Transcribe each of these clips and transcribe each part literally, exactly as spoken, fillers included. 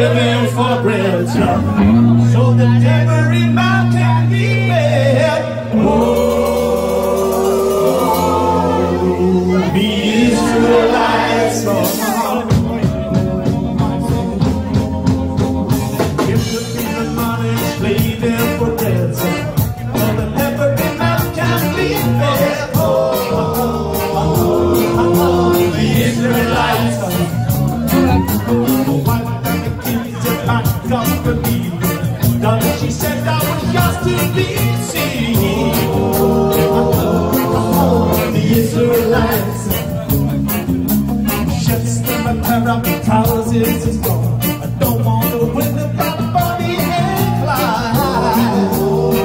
living for bread, so that every mouth can be fed. Oh, the Israelites, give the people money, slave them for bread, so that every mouth can be fed. Oh, oh, oh, oh, the Israelites. Darling, she said I was just to be seen. The Israelites, shirts them and tear up trousers is gone. I don't want to win the body and climb.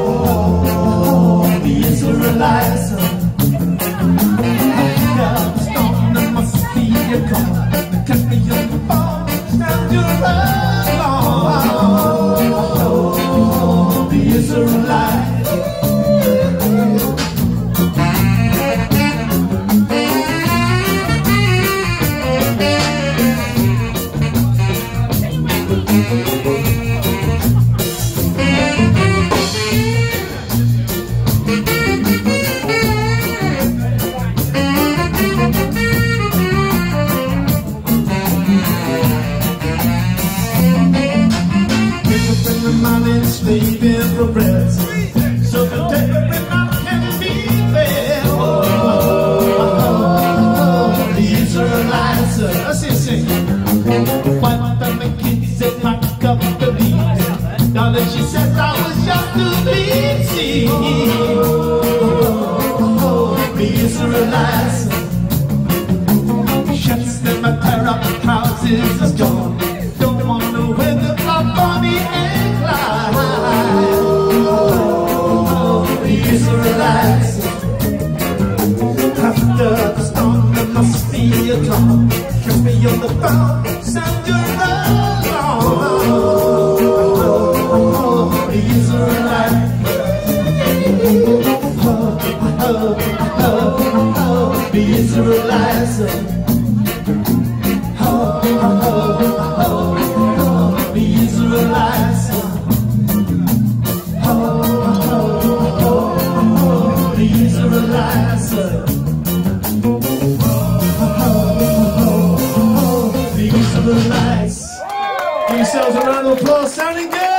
The Israelites, yeah, the storm that must be a call. They kept me on the ball, stand your right. Israelites, slaving for bread, so that every mouth can be fed. Oh, oh, oh, the Israelites, let's see, sing. Wipe up the kids and pack up the leaves. Darling, she says I was just to be seen. Oh, oh, oh, the Israelites, shuts them and tear up the houses of stone. Don't want to wear the body and fly. Israelites, after the storm there must be a calm. Keep me on the bound, send your love on. The Israelites, oh, oh, oh, oh, the Israelites, oh, oh, oh, oh, the Israelites. Israelites, oh, oh, oh, oh, the Israelites. Give yourselves a round of applause, sounding good.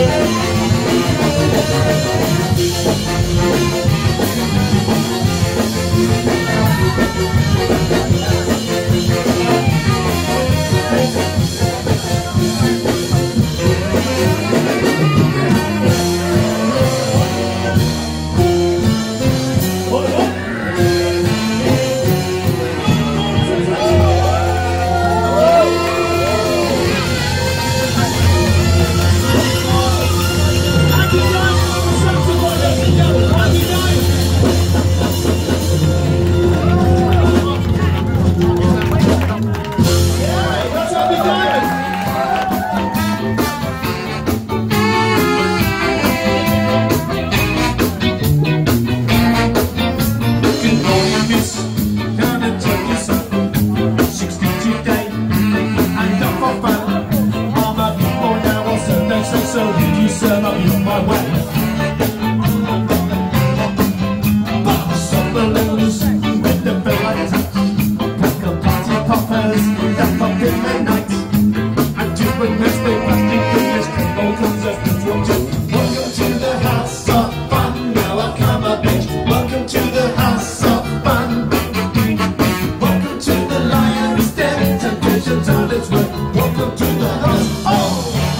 So you serve up your my way. Box of balloons with the bill I touch. Pack of party poppers that pop in the night. And two witness the plastic goodness all comes up to throw to. Welcome to the house of fun. Now I come a bitch. Welcome to the house of fun. Welcome to the lion's den. Temptations all its way. Welcome to the house. Oh!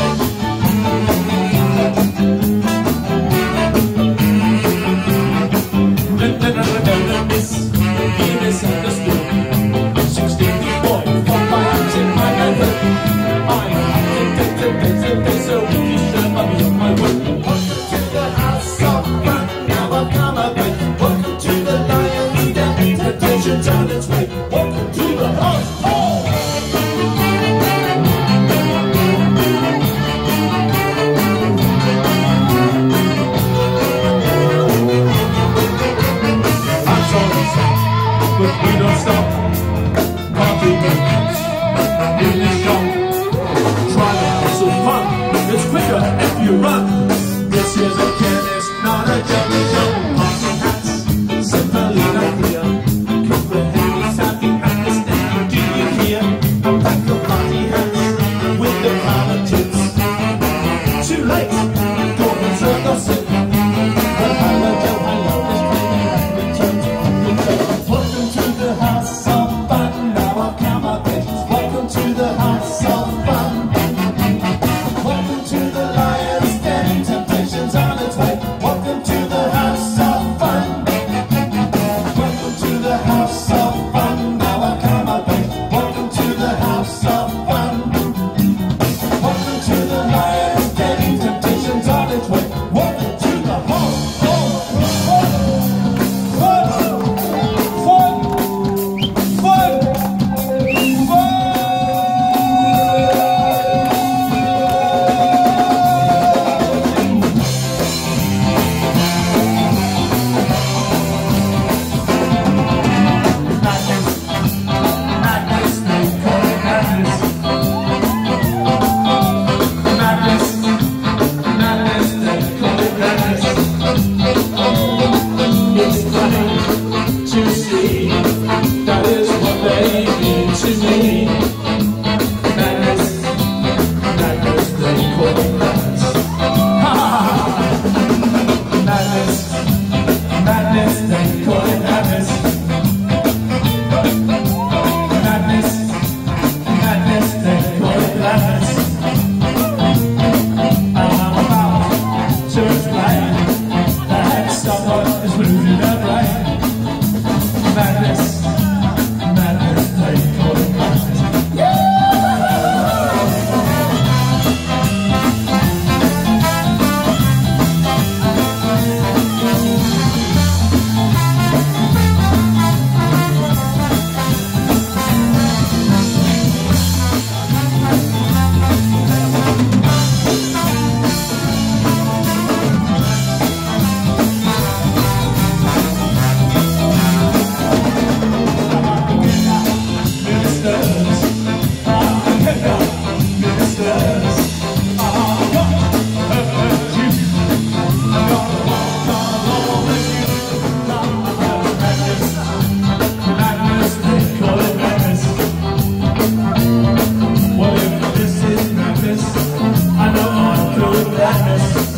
But we don't stop. Party movements in the show. Try to have some fun. It's quicker if you run. This is a chemist, not a jelly show. Party hats, simply not clear. Comprehend is happy at the stand. Do you hear? A pack of party hats with the collar tips. Too late. Gordon's a gossip. Well, hello, Joe, hello. This baby has returned to the welcome to the house of fun. Now I'll count my bitches. Welcome to the house of fun. Welcome to the lion's den. Temptations on its way. Welcome to the house of fun. Welcome to the house of fun. Now I'll count my bitches. Welcome to the house of fun. Welcome to the lion's den. Temptations Christmas.